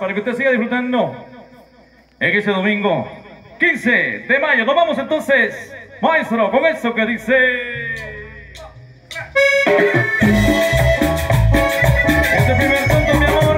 para que usted siga disfrutando en ese domingo 15 de mayo. Nos vamos entonces, maestro, con eso que dice... Este primer tonto, mi amor.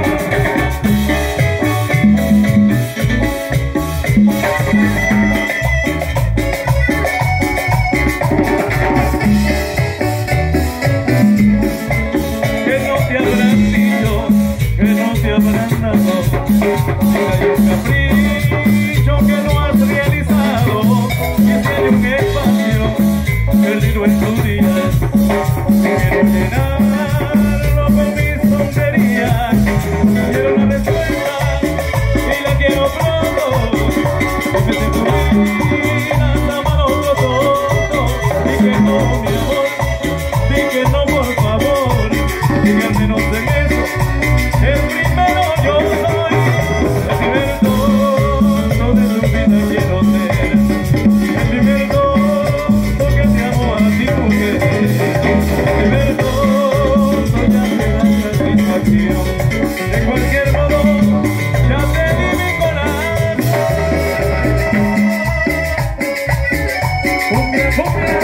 Que no te habrán dicho, que no te habrán dado, si hay un capricho que no has realizado, que si hay un espacio perdido en tus días, quiero llenarlo con mis tonterías. Quiero una respuesta y la quiero pronto, porque si tu vida está mal otro tonto, di que no, mi amor, di que no, por favor, di que al menos en eso el primero yo soy, el primer tonto de tu vida quiero ser, el primer tonto que te amo a ti, mujer, el primer tonto ya te da satisfacción, de cualquier modo ya te di mi corazón. Cumbia, cumbia.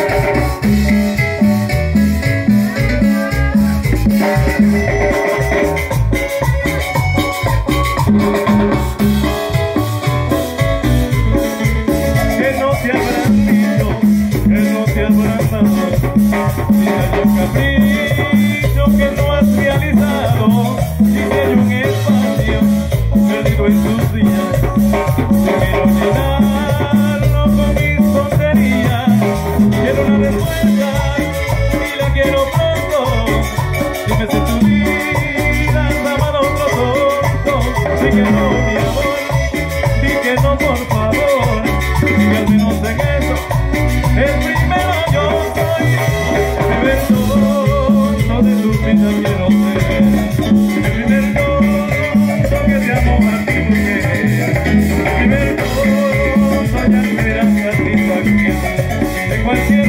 Que no te habrán dicho, que no te habrán dado, si hay un capricho que no has realizado, si hay un espacio perdido en tus días, yo quiero llenarlo con mis tonterías. Quiero una respuesta y la quiero pronto. Dime si tu vida está mal a otro tonto. Di que no, mi amor, di que no, por favor, di que al menos en eso el primero yo soy, el primer tonto de tu vida quiero ser, el primer tonto que te amo a ti, mujer, el primer tonto ya te da satisfacción de cualquier